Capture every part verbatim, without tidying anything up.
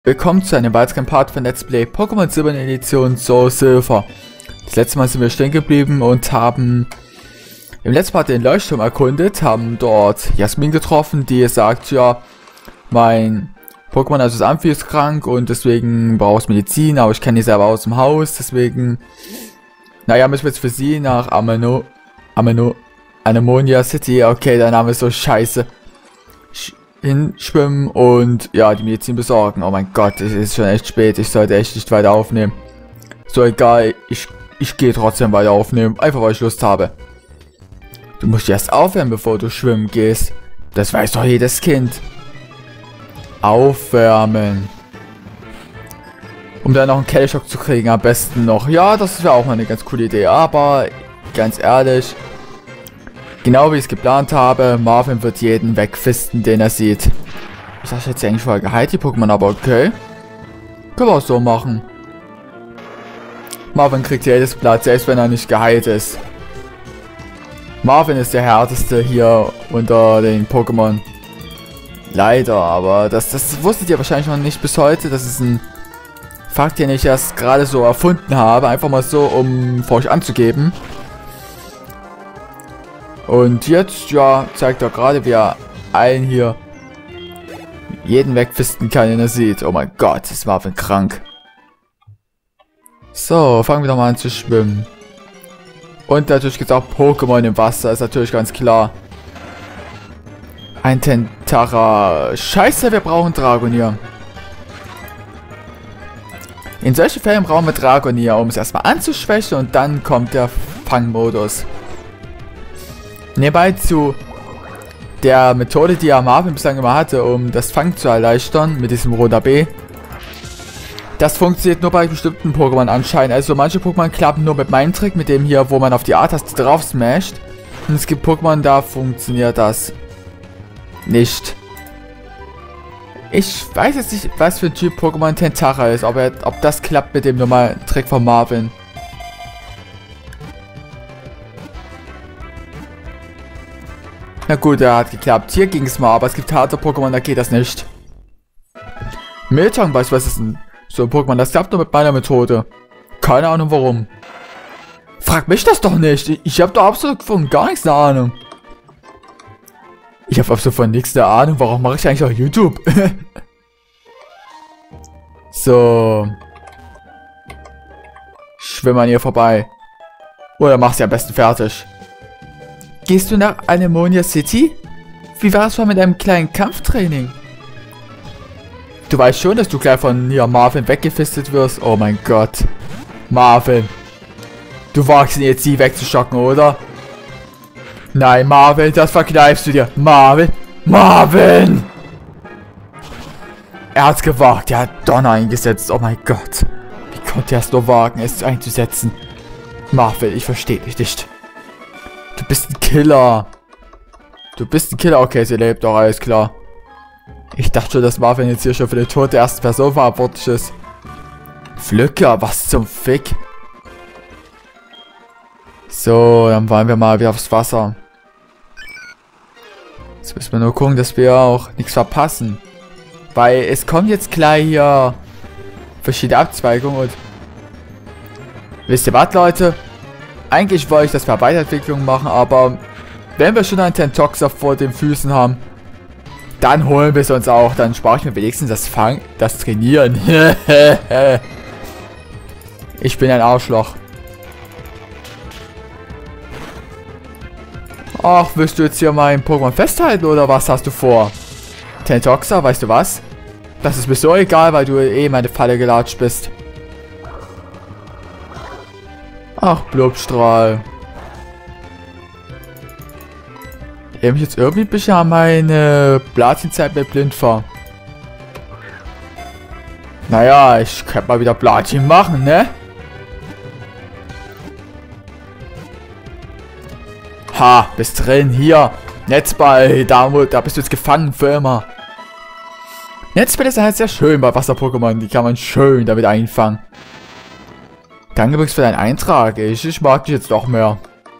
Willkommen zu einem weiteren Part von Let's Play Pokémon Silber Edition Soul Silver. Das letzte Mal sind wir stehen geblieben und haben im letzten Part den Leuchtturm erkundet, haben dort Jasmin getroffen, die sagt, ja, mein Pokémon, also das Amphi, ist krank und deswegen braucht es Medizin, aber ich kenne die selber aus dem Haus, deswegen, naja, müssen wir jetzt für sie nach Ameno, Ameno, Anemonia City, okay, der Name ist so scheiße, hinschwimmen und ja, die Medizin besorgen. Oh mein Gott, es ist schon echt spät. Ich sollte echt nicht weiter aufnehmen. So, egal. Ich, ich gehe trotzdem weiter aufnehmen. Einfach, weil ich Lust habe. Du musst erst aufwärmen, bevor du schwimmen gehst. Das weiß doch jedes Kind. Aufwärmen. Um dann noch einen Kälteschock zu kriegen, am besten noch. Ja, das wäre auch mal eine ganz coole Idee. Aber, ganz ehrlich... Genau wie ich es geplant habe, Marvin wird jeden wegfisten, den er sieht. Ich dachte jetzt eigentlich vorher geheilt, die Pokémon, aber okay. Können wir auch so machen. Marvin kriegt jedes Blatt, selbst wenn er nicht geheilt ist. Marvin ist der härteste hier unter den Pokémon. Leider, aber das, das wusstet ihr wahrscheinlich noch nicht bis heute. Das ist ein Fakt, den ich erst gerade so erfunden habe. Einfach mal so, um vor euch anzugeben. Und jetzt, ja, zeigt er gerade, wie er allen hier jeden wegfisten kann, den er sieht. Oh mein Gott, ist Marvin krank. So, fangen wir doch mal an zu schwimmen. Und natürlich gibt es auch Pokémon im Wasser, ist natürlich ganz klar. Ein Tentara. Scheiße, wir brauchen Dragonier. In solchen Fällen brauchen wir Dragonier, um es erstmal anzuschwächen und dann kommt der Fangmodus. Nebenbei zu der Methode, die ja Marvin bislang immer hatte, um das Fangen zu erleichtern, mit diesem Roda B. Das funktioniert nur bei bestimmten Pokémon anscheinend. Also manche Pokémon klappen nur mit meinem Trick, mit dem hier, wo man auf die A-Taste drauf smasht. Und es gibt Pokémon, da funktioniert das nicht. Ich weiß jetzt nicht, was für ein Typ Pokémon Tentara ist, ob, er, ob das klappt mit dem normalen Trick von Marvin. Na gut, er hat geklappt. Hier ging es mal, aber es gibt harte Pokémon, da geht das nicht. Miltank, weißt du, was ist denn so ein Pokémon? Das klappt nur mit meiner Methode. Keine Ahnung warum. Frag mich das doch nicht. Ich, ich habe da absolut von gar nichts eine Ahnung. Ich habe absolut von nichts eine Ahnung. Warum mache ich eigentlich auch YouTube? So. Schwimm an ihr vorbei. Oder mach sie am besten fertig. Gehst du nach Anemonia City? Wie war es schon mit einem kleinen Kampftraining? Du weißt schon, dass du gleich von hier Marvin weggefistet wirst. Oh mein Gott. Marvin. Du wagst ihn jetzt, sie wegzuschocken, oder? Nein, Marvin, das verkneifst du dir. Marvin. Marvin! Er hat's gewagt. Er hat Donner eingesetzt. Oh mein Gott. Wie konnte er es nur wagen, es einzusetzen? Marvin, ich verstehe dich nicht. Du bist ein Killer. Du bist ein Killer. Okay, sie lebt doch, alles klar. Ich dachte schon, dass Marvin jetzt hier schon für den Tod der ersten Person verantwortlich ist. Flücker, was zum Fick? So, dann wollen wir mal wieder aufs Wasser. Jetzt müssen wir nur gucken, dass wir auch nichts verpassen. Weil es kommen jetzt gleich hier verschiedene Abzweigungen und... Wisst ihr was, Leute? Eigentlich wollte ich das für Weiterentwicklung machen, aber wenn wir schon einen Tentoxer vor den Füßen haben, dann holen wir es uns auch. Dann spare ich mir wenigstens das Fang, das Trainieren. Ich bin ein Arschloch. Ach, willst du jetzt hier mein Pokémon festhalten oder was hast du vor? Tentoxer, weißt du was? Das ist mir so egal, weil du eh in meine Falle gelatscht bist. Ach, Blubstrahl. Ich habe mich jetzt irgendwie ein bisschen an meine Platin-Zeit mit blind war. Naja, ich könnte mal wieder Platin machen, ne? Ha, bist drin, hier. Netzball, da, da bist du jetzt gefangen für immer. Netzball ist halt sehr schön bei Wasser-Pokémon. Die kann man schön damit einfangen. Danke übrigens für deinen Eintrag. Ich, ich mag dich jetzt doch mehr.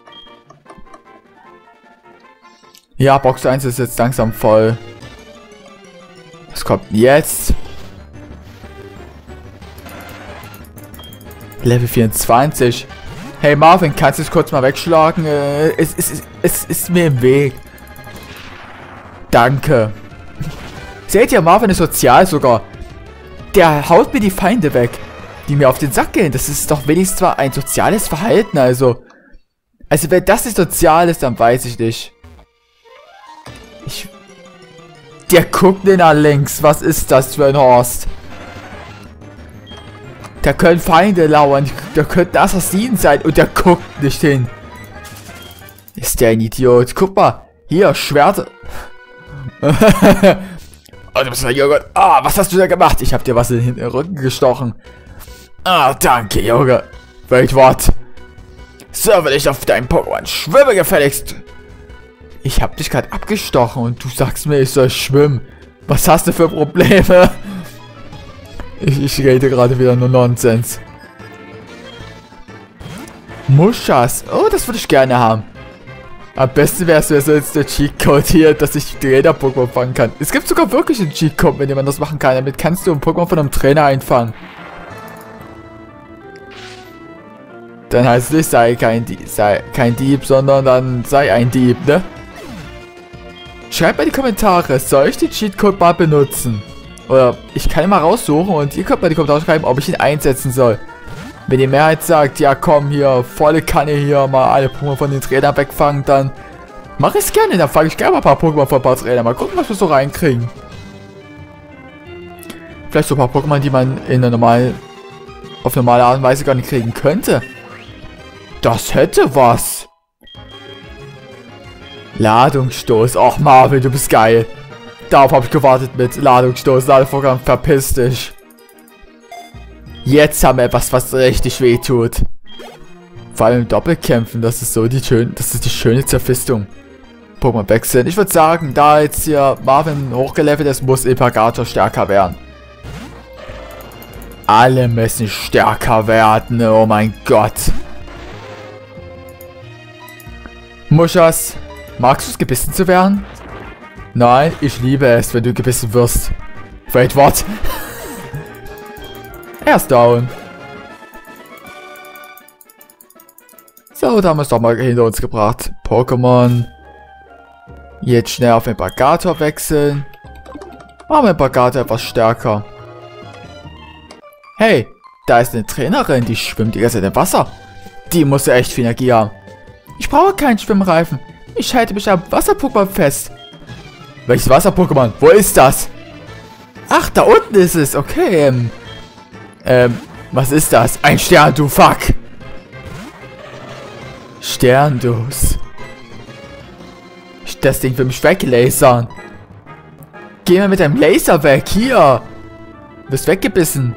Ja, Box eins ist jetzt langsam voll. Was kommt denn jetzt? Level vierundzwanzig. Hey Marvin, kannst du es kurz mal wegschlagen? Äh, es, es, es, es ist mir im Weg. Danke. Seht ihr, Marvin ist sozial sogar. Der haut mir die Feinde weg, die mir auf den Sack gehen. Das ist doch wenigstens zwar ein soziales Verhalten, also. Also wenn das nicht sozial ist, dann weiß ich nicht. Ich... Der guckt nicht nach links. Was ist das für ein Horst? Da können Feinde lauern. Da könnten Assassinen sein. Und der guckt nicht hin. Ist der ein Idiot? Guck mal. Hier, Schwerte. Oh, du bist ein Junge. Ah, was hast du da gemacht? Ich hab dir was in den Rücken gestochen. Ah, danke, Junge. Wait, what? So will ich auf deinen Pokémon. Schwimme gefälligst. Ich hab dich gerade abgestochen und du sagst mir, ich soll schwimmen. Was hast du für Probleme? Ich, ich rede gerade wieder nur Nonsens. Muschas. Oh, das würde ich gerne haben. Am besten wäre es, wäre jetzt der Cheatcode hier, dass ich Trainer-Pokémon fangen kann. Es gibt sogar wirklich einen Cheatcode, mit dem man das machen kann. Damit kannst du ein Pokémon von einem Trainer einfangen. Dann heißt es nicht, sei kein Dieb, sei kein Dieb, sondern dann sei ein Dieb, ne? Schreibt mal in die Kommentare, soll ich den Cheatcode mal benutzen? Oder ich kann ihn mal raussuchen und ihr könnt mal in die Kommentare schreiben, ob ich ihn einsetzen soll. Wenn die Mehrheit sagt, ja komm hier, volle Kanne hier, mal alle Pokémon von den Trainern wegfangen, dann mache ich es gerne. Dann fange ich gerne mal ein paar Pokémon von ein paar Trainern. Mal gucken, was wir so reinkriegen. Vielleicht so ein paar Pokémon, die man in der normalen, auf normale Art und Weise gar nicht kriegen könnte. Das hätte was. Ladungsstoß. Och Marvin, du bist geil. Darauf habe ich gewartet mit Ladungsstoß. Ladevorgang, verpiss dich. Jetzt haben wir etwas, was richtig weh tut. Vor allem Doppelkämpfen, das ist so die schön, das ist die schöne Zerfistung. Pokémon wechseln. Ich würde sagen, da jetzt hier Marvin hochgelevelt ist, muss Impagator stärker werden. Alle müssen stärker werden, oh mein Gott. Muschas, magst du es, gebissen zu werden? Nein, ich liebe es, wenn du gebissen wirst. Wait, what? Er ist down. So, da haben wir es doch mal hinter uns gebracht. Pokémon. Jetzt schnell auf Impagator wechseln. Machen wir Impagator etwas stärker. Hey, da ist eine Trainerin, die schwimmt die ganze Zeit im Wasser. Die muss ja echt viel Energie haben. Ich brauche keinen Schwimmreifen. Ich halte mich am Wasser-Pokémon fest. Welches Wasser-Pokémon? Wo ist das? Ach, da unten ist es. Okay, ähm... Ähm, was ist das? Ein Stern, du Fuck! Sterndus. Das Ding will mich weglasern. Geh mal mit deinem Laser weg. Hier. Du bist weggebissen.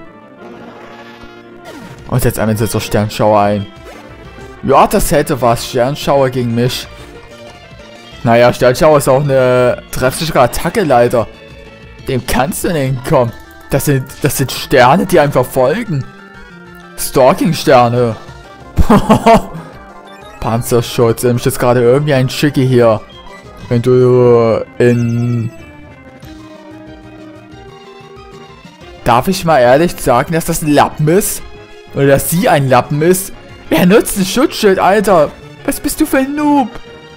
Und jetzt einmal so Sternschauer ein. Ja, das hätte was. Sternschauer gegen mich. Naja, Sternschauer ist auch eine treffsichere Attacke leider. Dem kannst du nicht entkommen. Das sind, das sind Sterne, die einem verfolgen. Stalking-Sterne. Panzerschutz. Ich ist jetzt gerade irgendwie ein Schicki hier. Wenn du in... Darf ich mal ehrlich sagen, dass das ein Lappen ist? Oder dass sie ein Lappen ist? Wer nutzt ein Schutzschild, Alter? Was bist du für ein Noob?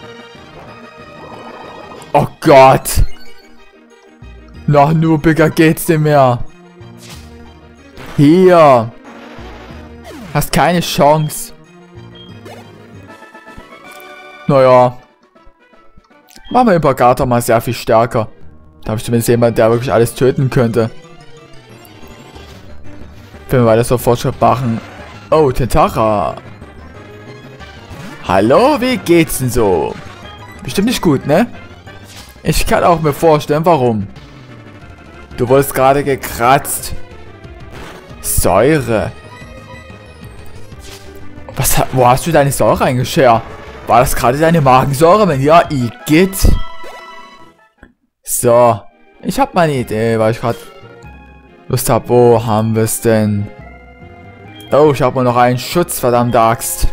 Oh Gott. Noch noobiger geht's nicht mehr. Hier. Hast keine Chance. Naja. Machen wir Impagator mal sehr viel stärker. Da habe ich zumindest jemanden, der wirklich alles töten könnte. Wenn wir weiter so Fortschritt machen. Oh, Tentara. Hallo, wie geht's denn so? Bestimmt nicht gut, ne? Ich kann auch mir vorstellen, warum. Du wurdest gerade gekratzt. Säure. Was, wo hast du deine Säure eingeschert? War das gerade deine Magensäure? Wenn ja, Igitt. So. Ich habe mal eine Idee, weil ich gerade Lust habe. Wo haben wir es denn? Oh, ich habe mal noch einen Schutz, verdammte Axt.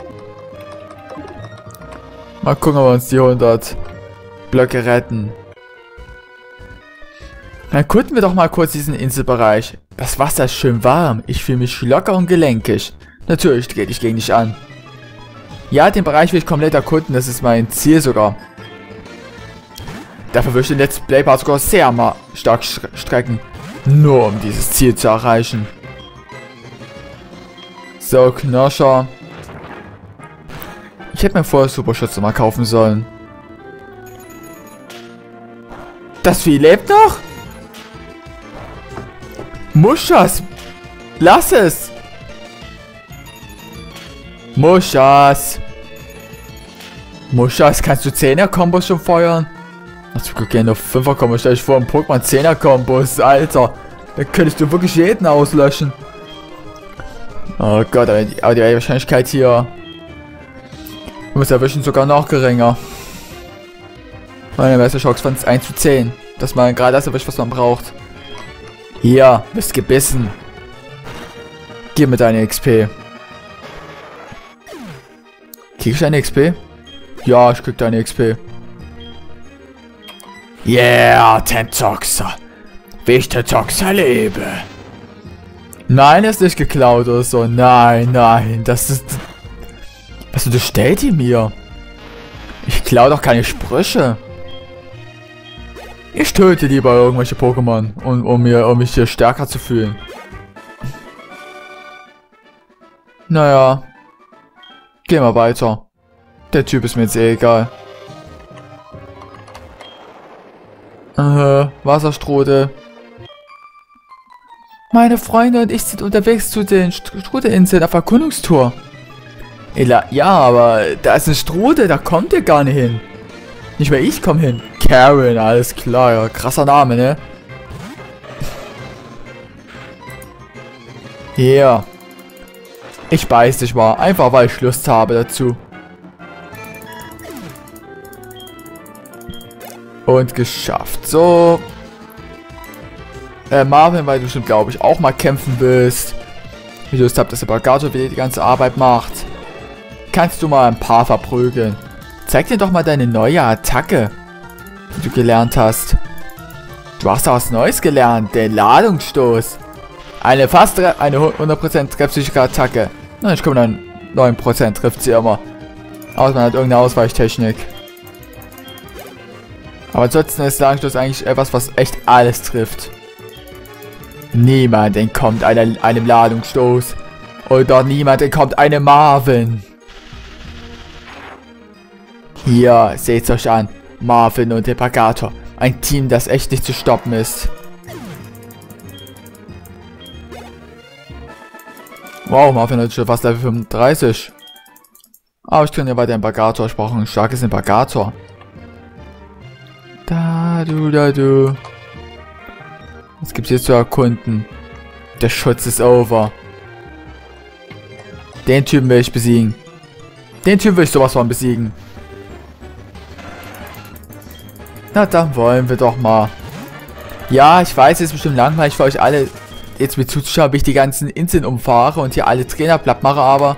Mal gucken, ob wir uns die hundert Blöcke retten. Dann erkunden wir doch mal kurz diesen Inselbereich. Das Wasser ist schön warm. Ich fühle mich locker und gelenkig. Natürlich trete ich gegen dich an. Ja, den Bereich will ich komplett erkunden. Das ist mein Ziel sogar. Dafür würde ich den Let's Play Part sogar sehr mal stark strecken. Nur um dieses Ziel zu erreichen. So, Knoscher. Ich hätte mir vorher Superschütze mal kaufen sollen. Das Vieh lebt noch? Muschas! Lass es! Muschas! Muschas, kannst du zehner-Kombos schon feuern? Ach, zum Glück gerne auf fünfer-Kombos. Stell dich vor, ein Pokémon zehner-Kombos, Alter. Dann könntest du wirklich jeden auslöschen. Oh Gott, aber die, aber die Wahrscheinlichkeit hier... Du musst erwischen sogar noch geringer. Meine beste Chance von eins zu zehn. Dass man gerade das erwischt, was man braucht. Hier, bist gebissen. Gib mir deine X P. Krieg ich deine X P? Ja, ich krieg deine X P. Yeah, Tentoxer. Wie ich Tentoxer lebe. Nein, er ist nicht geklaut oder so. Nein, nein, das ist... Was unterstellt ihr mir? Ich klaue doch keine Sprüche. Ich töte lieber irgendwelche Pokémon, um, um, mir, um mich hier stärker zu fühlen. Naja. Gehen wir weiter. Der Typ ist mir jetzt eh egal. Äh, Wasserstrudel. Meine Freunde und ich sind unterwegs zu den Strudelinseln auf Erkundungstour. Ja, aber da ist ein Strudel, da kommt ihr gar nicht hin. Nicht mehr ich komm hin. Karen, alles klar, ja. Krasser Name, ne? Ja. Yeah. Ich beiß dich mal. Einfach weil ich Lust habe dazu. Und geschafft. So. Äh, Marvin, weil du schon, glaube ich, auch mal kämpfen willst. Ich Lust habe, dass der Bagato wieder die ganze Arbeit macht. Kannst du mal ein paar verprügeln. Zeig dir doch mal deine neue Attacke, die du gelernt hast. Du hast auch was Neues gelernt, den Ladungsstoß. Eine fast eine hundert Prozent treffsichere Attacke. Na, ich komme dann neun Prozent trifft sie immer. Außer man hat irgendeine Ausweichtechnik. Aber ansonsten ist Ladungsstoß eigentlich etwas, was echt alles trifft. Niemand entkommt einer, einem Ladungsstoß. Oder niemand entkommt einem Marvin. Hier, seht's euch an. Marvin und der Bagato. Ein Team, das echt nicht zu stoppen ist. Wow, Marvin hat schon fast Level fünfunddreißig. Aber ich kann ja weiter Impagator. Ich brauche ein starkes Impagator. Da, du, da, du. Was gibt's hier zu erkunden? Der Schutz ist over. Den Typen will ich besiegen. Den Typen will ich sowas von besiegen. Na, dann wollen wir doch mal. Ja, ich weiß, es ist bestimmt langweilig für euch alle, jetzt mit zuzuschauen, wie ich die ganzen Inseln umfahre und hier alle Trainer platt mache, aber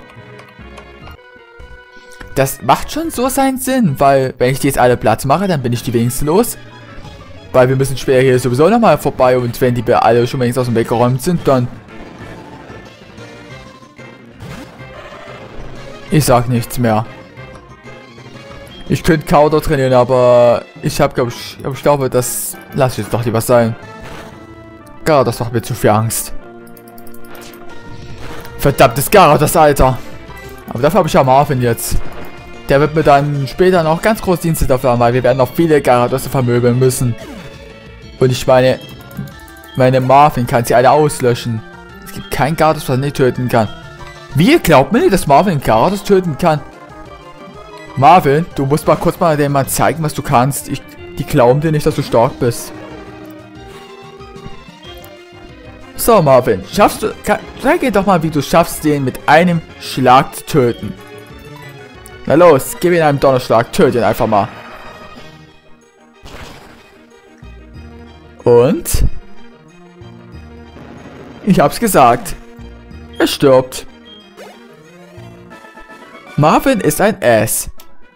das macht schon so seinen Sinn, weil wenn ich die jetzt alle platt mache, dann bin ich die wenigstens los. Weil wir müssen später hier sowieso nochmal vorbei und wenn die alle schon wenigstens aus dem Weg geräumt sind, dann... Ich sag nichts mehr. Ich könnte Kauder trainieren, aber ich habe, glaube ich, ich glaube, das lasse ich jetzt doch lieber sein. Gyarados macht mir zu viel Angst. Verdammtes Gyarados, Alter. Aber dafür habe ich ja Marvin jetzt. Der wird mir dann später noch ganz große Dienste dafür haben, weil wir werden noch viele Gyarados vermöbeln müssen. Und ich meine, meine Marvin kann sie alle auslöschen. Es gibt kein Gyarados, was er nicht töten kann. Wie, glaubt mir nicht, dass Marvin Gyarados töten kann? Marvin, du musst mal kurz mal dem mal zeigen, was du kannst. Ich, die glauben dir nicht, dass du stark bist. So, Marvin, schaffst du... Kann, zeig dir doch mal, wie du schaffst, den mit einem Schlag zu töten. Na los, gib ihn einen Donnerschlag, töte ihn einfach mal. Und? Ich hab's gesagt. Er stirbt. Marvin ist ein Ass.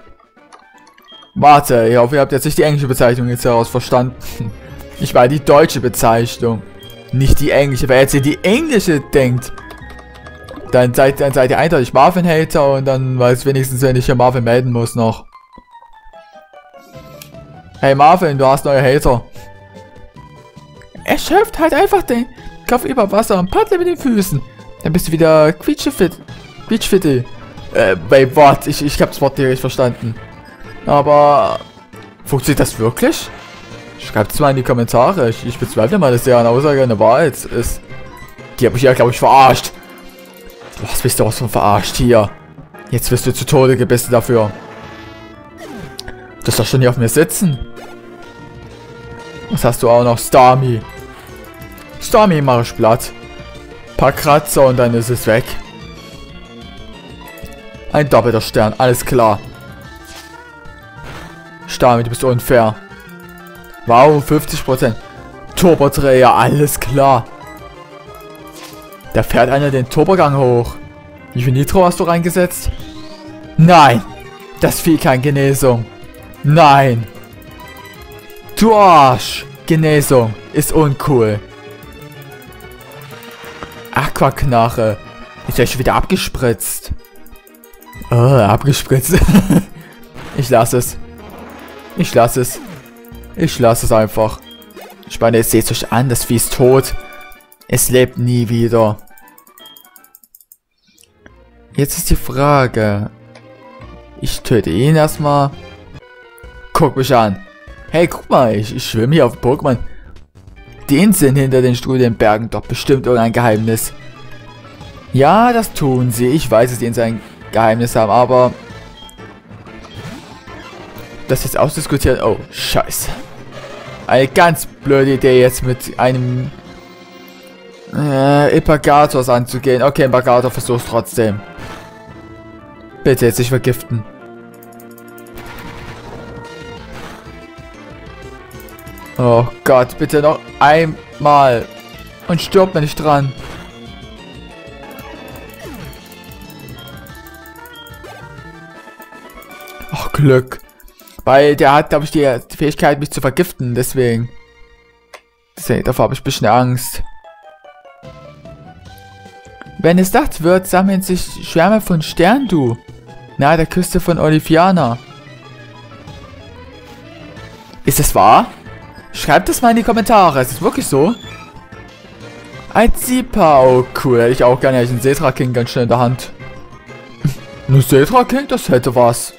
Warte, ich hoffe, ihr habt jetzt nicht die englische Bezeichnung jetzt heraus verstanden. Ich meine die deutsche Bezeichnung. Nicht die englische, weil jetzt ihr die englische denkt. Dann seid, dann seid ihr eindeutig Marvin-Hater und dann weiß ich wenigstens, wenn ich hier Marvin melden muss noch. Hey Marvin, du hast neue Hater. Er schöpft halt einfach den Kopf über Wasser und paddelt mit den Füßen. Dann bist du wieder quietschefit. Quietschfitte. Äh, wait, what? Ich, ich hab das Wort direkt verstanden. Aber funktioniert das wirklich? Schreibt es mal in die Kommentare. Ich, ich bezweifle mal, dass der eine Aussage eine Wahrheit ist. Die habe ich ja, glaube ich, verarscht. Was bist du was von verarscht hier? Jetzt wirst du zu Tode gebissen dafür. Du darfst doch schon hier auf mir sitzen. Was hast du auch noch? Starmie. Starmie mach ich platt. Paar Kratzer und dann ist es weg. Ein doppelter Stern, alles klar. Starmie, du bist unfair. Wow, fünfzig Prozent. Turbodreher, alles klar. Da fährt einer den Turbogang hoch. Wie viel Nitro hast du reingesetzt? Nein, das Vieh kann Genesung. Nein. Du Arsch. Genesung ist uncool. Aquaknarre. Ist ja schon wieder abgespritzt. Oh, abgespritzt. Ich lasse es. Ich lasse es. Ich lasse es einfach. Ich meine, ihr seht euch an, das Vieh ist tot. Es lebt nie wieder. Jetzt ist die Frage. Ich töte ihn erstmal. Guck mich an. Hey, guck mal, ich, ich schwimme hier auf Pokémon. Den sind hinter den Studienbergen doch bestimmt irgendein Geheimnis. Ja, das tun sie. Ich weiß, dass die in sein Geheimnis haben, aber... Das jetzt ausdiskutiert... Oh, scheiße. Eine ganz blöde Idee jetzt mit einem... Äh, Impagatos anzugehen. Okay, Impagator, versuch's trotzdem. Bitte jetzt nicht vergiften. Oh Gott, bitte noch einmal. Und stirbt mir nicht dran. Ach, Glück. Weil der hat, glaube ich, die, die Fähigkeit, mich zu vergiften. Deswegen. Deswegen, davor habe ich ein bisschen Angst. Wenn es Nacht wird, sammeln sich Schwärme von Sterndu nahe der Küste von Oliviana. Ist das wahr? Schreibt das mal in die Kommentare. Ist es wirklich so? Ein Zipa. Oh, cool. Hätte ich auch gerne einen Setra King ganz schnell in der Hand. Nur Setra King? Das hätte was.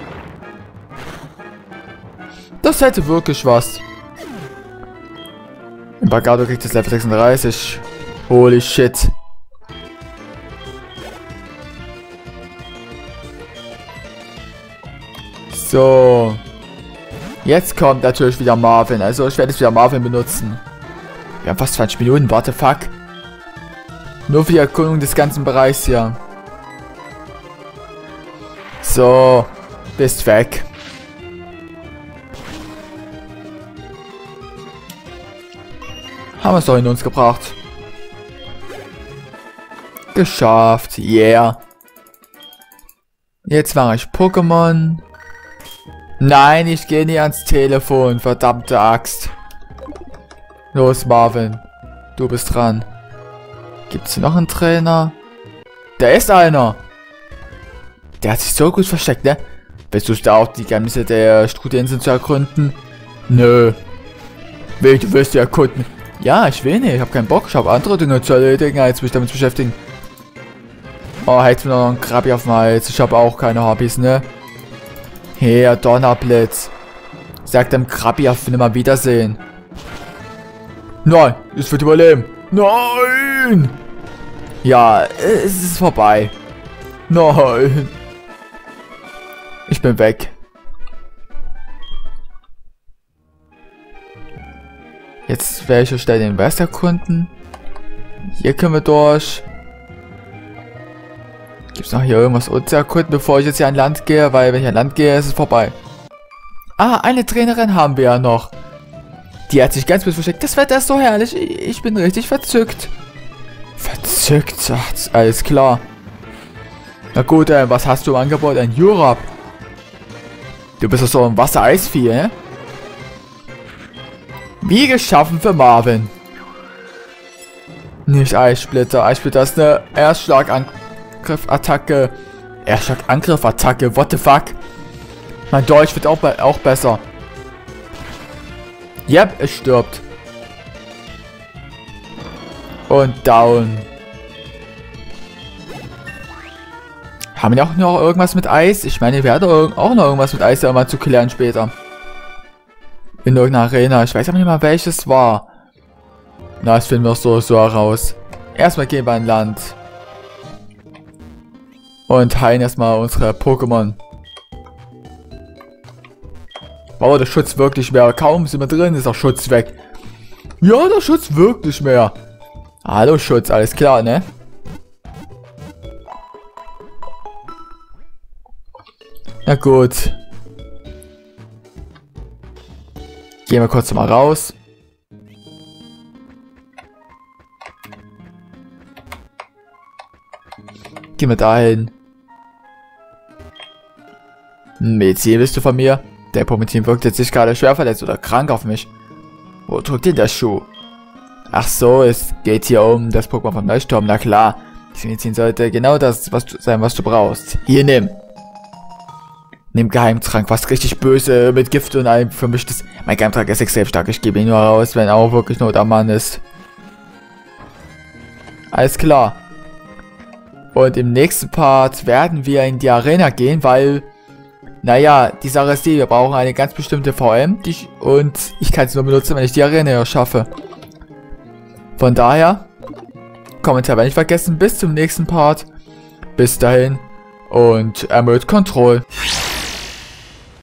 Das hätte wirklich was. Impagato kriegt das Level sechsunddreißig. Holy shit. So. Jetzt kommt natürlich wieder Marvin. Also ich werde jetzt wieder Marvin benutzen. Wir haben fast zwanzig Minuten. Warte, fuck. Nur für die Erkundung des ganzen Bereichs hier. So. Bist weg. Haben wir es doch in uns gebracht. Geschafft. Yeah. Jetzt mache ich Pokémon. Nein, ich gehe nie ans Telefon, verdammte Axt. Los, Marvin. Du bist dran. Gibt's hier noch einen Trainer? Da ist einer. Der hat sich so gut versteckt, ne? Versuchst du auch die Geheimnisse der Studiensen zu ergründen? Nö. Wie, du willst die erkunden? Ja, ich will nicht. Ich habe keinen Bock. Ich habe andere Dinge zu erledigen, als mich damit zu beschäftigen. Oh, hättest du noch einen Krabi auf dem Hals. Ich habe auch keine Hobbys, ne? Her, Donnerblitz. Sagt dem Krabi auf nimmer Wiedersehen. Nein, es wird überleben. Nein! Ja, es ist vorbei. Nein. Ich bin weg. Jetzt werde ich schnell den West erkunden. Hier können wir durch. Gibt es noch hier irgendwas zu erkunden, bevor ich jetzt hier an Land gehe? Weil wenn ich an Land gehe, ist es vorbei. Ah, eine Trainerin haben wir ja noch. Die hat sich ganz bisschen versteckt. Das Wetter ist so herrlich. Ich bin richtig verzückt. Verzückt? Ach, alles klar. Na gut, äh, was hast du im Angebot? Ein Europe. Du bist doch so ein Wasser-Eisvieh, ne? Wie geschaffen für Marvin. Nicht Eissplitter. Eissplitter ist eine Erstschlagangriff-Attacke. Erstschlagangriff-Attacke. What the fuck? Mein Deutsch wird auch, be auch besser. Yep, es stirbt. Und down. Haben wir auch noch irgendwas mit Eis? Ich meine, wir hatten auch noch irgendwas mit Eis, ja mal zu klären später. In irgendeiner Arena. Ich weiß aber nicht mal, welches war. Na, das finden wir so so heraus. Erstmal gehen wir an Land. Und heilen erstmal unsere Pokémon. Wow, der Schutz wirklich mehr. Kaum sind wir drin, ist auch Schutz weg. Ja, der Schutz wirklich mehr. Hallo Schutz, alles klar, ne? Na gut. Gehen wir kurz mal raus. Gehen wir dahin. Medizin bist du von mir? Der Pokémon wirkt jetzt sich gerade schwer verletzt oder krank auf mich. Wo drückt denn der Schuh? Ach so, es geht hier um das Pokémon vom Leuchtturm. Na klar. Die Medizin sollte genau das was du, sein, was du brauchst. Hier, nimm. Nimm Geheimtrank, was richtig böse mit Gift und allem vermischt ist. Mein Geheimtrank ist extrem stark. Ich gebe ihn nur raus, wenn auch wirklich Not am Mann ist. Alles klar. Und im nächsten Part werden wir in die Arena gehen, weil, naja, die Sache ist die, wir brauchen eine ganz bestimmte V M die ich, und ich kann sie nur benutzen, wenn ich die Arena schaffe. Von daher, Kommentar nicht vergessen, bis zum nächsten Part. Bis dahin und Emerald Control.